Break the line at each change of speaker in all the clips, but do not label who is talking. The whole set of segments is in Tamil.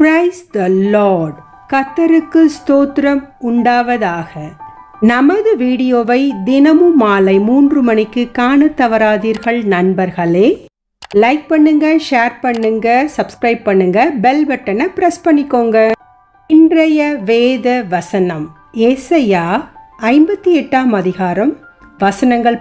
Praise the Lord. கர்த்தருக்கு ஸ்தோத்திரம் உண்டாவதாக. நமது வீடியோவை தினமும் மாலை 3 மணிக்கு காண தவறாதீர்கள் நண்பர்களே. லைக் பண்ணுங்க, ஷேர் பண்ணுங்க, சப்ஸ்கிரைப் பண்ணுங்க, பெல் பட்டனை பிரஸ் பண்ணிக்கோங்க. இன்றைய வேத வசனம் ஏசாயா 58ஆம் அதிகாரம் வசனங்கள்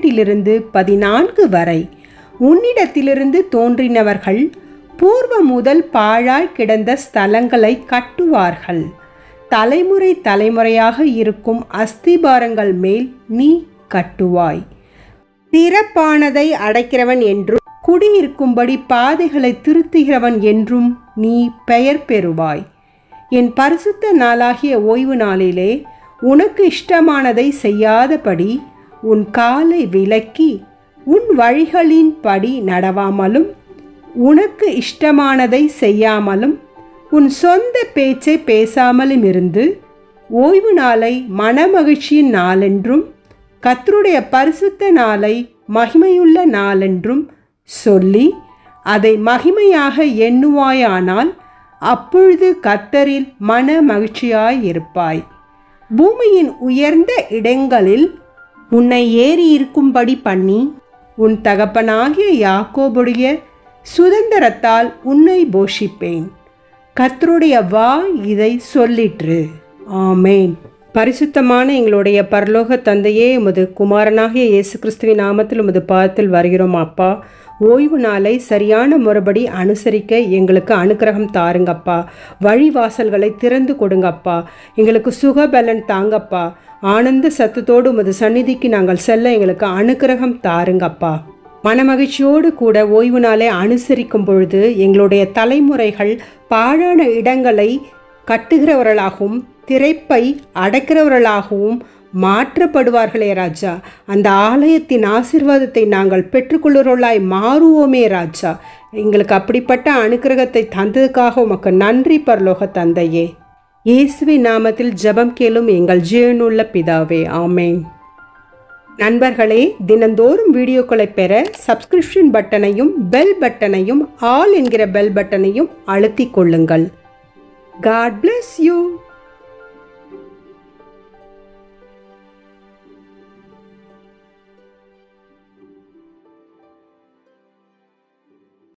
12 14 வரை. உன்னிடத்திலிருந்து தோன்றினவர்கள் பூர்வ முதல் பாழாய் கிடந்த ஸ்தலங்களை கட்டுவார்கள். தலைமுறை தலைமுறையாக இருக்கும் அஸ்திபாரங்கள் மேல் நீ கட்டுவாய். திறப்பானதை அடைக்கிறவன் என்றும் குடியிருக்கும்படி பாதைகளை திருத்துகிறவன் என்றும் நீ பெயர் பெறுவாய். என் பரிசுத்த நாளாகிய ஓய்வு நாளிலே உனக்கு இஷ்டமானதை செய்யாதபடி உன் காலை விலக்கி உன் வழிகளின் படி நடவாமலும் உனக்கு இஷ்டமானதை செய்யாமலும் உன் சொந்த பேச்சை பேசாமலும் இருந்து ஓய்வு நாளை மனமகிழ்ச்சியின் நாளென்றும் கர்த்தருடைய பரிசுத்த நாளை மகிமையுள்ள நாளென்றும் சொல்லி அதை மகிமையாக எண்ணுவாயானால் அப்பொழுது கர்த்தரில் மன மகிழ்ச்சியாயிருப்பாய். பூமியின் உயர்ந்த இடங்களில் உன்னை ஏறி இருக்கும்படி பண்ணி உன் தகப்பனாகிய யாக்கோபுடைய சுதந்திரத்தால் உன்னை போஷிப்பேன். கர்த்தருடைய வாய் இதை சொல்லிற்று. ஆமேன். பரிசுத்தமான எங்களுடைய பரலோக தந்தையே, உமது குமாரனாகிய இயேசு கிறிஸ்துவின் நாமத்தில் உமது பாதத்தில் வருகிறோம் அப்பா. ஓய்வு நாளை சரியான முறைப்படி அனுசரிக்க எங்களுக்கு அனுக்கிரகம் தாருங்கப்பா. வழிவாசல்களை திறந்து கொடுங்கப்பா. எங்களுக்கு சுகபலன் தாங்கப்பா. ஆனந்த சத்தத்தோடு உமது சந்நிதிக்கு நாங்கள் செல்ல எங்களுக்கு அனுக்கிரகம் தாருங்கப்பா. மனமகிழ்ச்சியோடு கூட ஓய்வு நாளை அனுசரிக்கும் பொழுது எங்களுடைய தலைமுறைகள் பாழான இடங்களை கட்டுகிறவர்களாகவும் திரைப்பை அடைக்கிறவர்களாகவும் மாற்றப்படுவார்களே ராஜா. அந்த ஆலயத்தின் ஆசீர்வாதத்தை நாங்கள் பெற்றுக்கொள்ளுறவர்களாய் மாறுவோமே ராஜா. எங்களுக்கு அப்படிப்பட்ட அனுக்கிரகத்தை தந்ததுக்காக உமக்கு நன்றி பரலோக தந்தையே. இயேசுவின் நாமத்தில் ஜெபம் கேளும் எங்கள் ஜீவனுள்ள பிதாவே. ஆமேன். நண்பர்களே, தினந்தோறும் வீடியோக்களை பெற சப்ஸ்கிரிப்ஷன் பட்டனையும் பெல் பட்டனையும் ஆல் என்கிற பெல் பட்டனையும் அழுத்திக் கொள்ளுங்கள். God bless you.